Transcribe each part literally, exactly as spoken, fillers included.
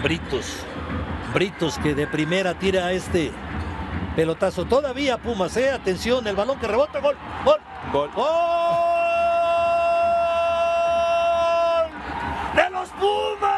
Britos. Britos que de primera tira a este pelotazo. Todavía Pumas, eh. Atención, el balón que rebota. Gol, gol, Gol. gol. ¡De los Pumas!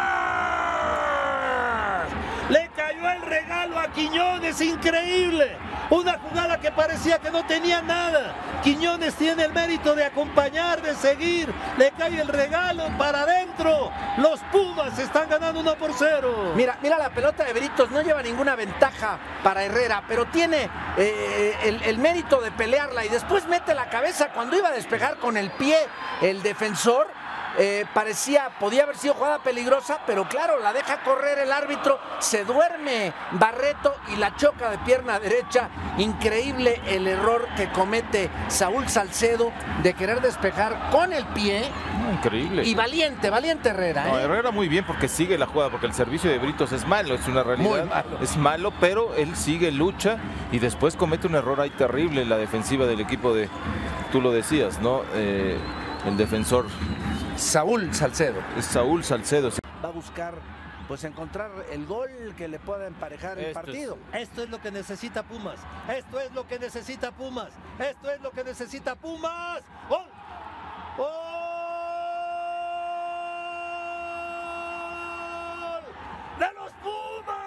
Le cayó el regalo a Quiñones, increíble. Una jugada que parecía que no tenía nada. Quiñones tiene el mérito de acompañar, de seguir. Le cae el regalo para adentro. Los Pumas están ganando uno por cero. Mira, mira la pelota de Britos, no lleva ninguna ventaja para Herrera, pero tiene eh, el, el mérito de pelearla y después mete la cabeza cuando iba a despejar con el pie el defensor. Eh, parecía, podía haber sido jugada peligrosa, pero claro, la deja correr el árbitro, se duerme Barreto y la choca de pierna derecha. Increíble el error que comete Saúl Salcedo de querer despejar con el pie. No, increíble. Y valiente, valiente Herrera. No, ¿eh? Herrera muy bien porque sigue la jugada, porque el servicio de Britos es malo, es una realidad. Muy malo. Es malo, pero él sigue, lucha y después comete un error ahí terrible en la defensiva del equipo de, tú lo decías, ¿no? Eh, el defensor Saúl Salcedo. es Saúl Salcedo. Va a buscar, pues, encontrar el gol que le pueda emparejar el Esto partido. Esto es lo que necesita Pumas. Esto es lo que necesita Pumas. Esto es lo que necesita Pumas. ¡Gol! ¡Gol! ¡De los Pumas!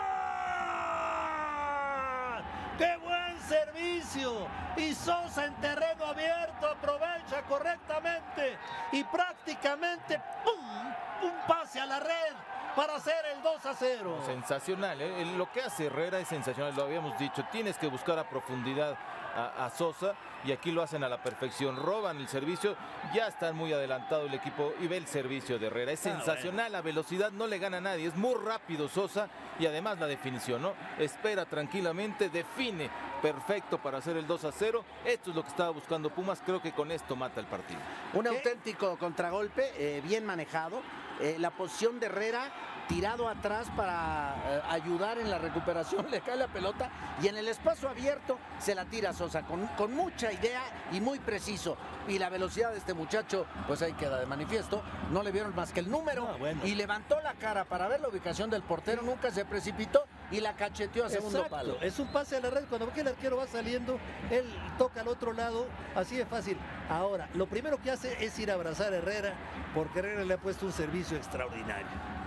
¡Qué buen servicio! Y Sosa en terreno abierto aprovecha correctamente y prácticamente ¡pum! Un pase a la red para hacer el dos a cero. Sensacional, ¿eh? Lo que hace Herrera es sensacional, lo habíamos dicho, tienes que buscar a profundidad a, a Sosa y aquí lo hacen a la perfección, roban el servicio, ya está muy adelantado el equipo y ve el servicio de Herrera, es sensacional, la velocidad no le gana a nadie, es muy rápido Sosa y además la definición, ¿no? Espera tranquilamente, define perfecto para hacer el dos a cero, esto es lo que estaba buscando Pumas, creo que con esto mata el partido. Un auténtico contragolpe, eh, bien manejado, eh, la posición de Herrera tirado atrás para eh, ayudar en la recuperación, le cae la pelota y en el espacio abierto se la tira Sosa con, con mucha idea y muy preciso, y la velocidad de este muchacho pues ahí queda de manifiesto, no le vieron más que el número. Ah, bueno. Y levantó la cara para ver la ubicación del portero, nunca se precipitó y la cacheteó a segundo Exacto, palo. es un pase a la red, cuando ve que el arquero va saliendo, él toca al otro lado, así de fácil. Ahora, lo primero que hace es ir a abrazar a Herrera, porque Herrera le ha puesto un servicio extraordinario.